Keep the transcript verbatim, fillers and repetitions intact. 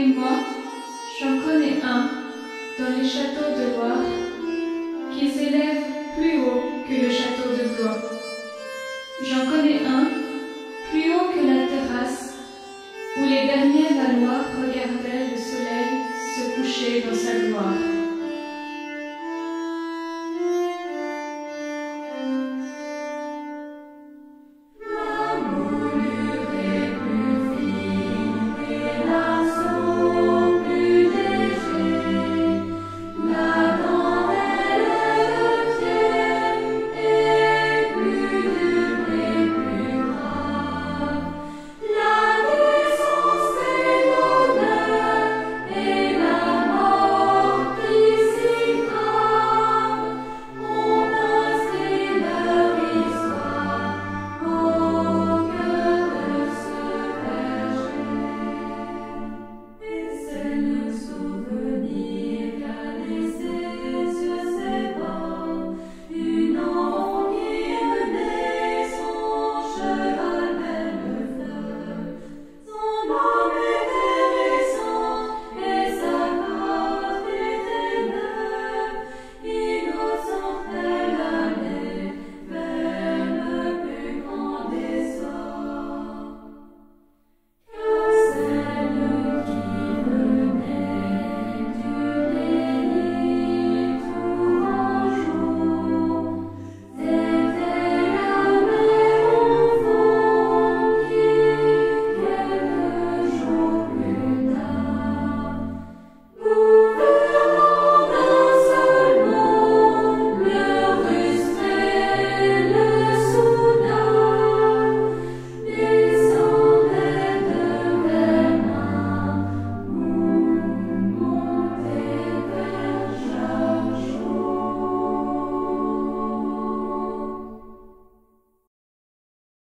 Et moi, j'en connais un, dans les châteaux de Loire, qui s'élève plus haut que le château de Blois. J'en connais un, plus haut que la terrasse, où les derniers Valois regardaient le soleil se coucher dans sa gloire.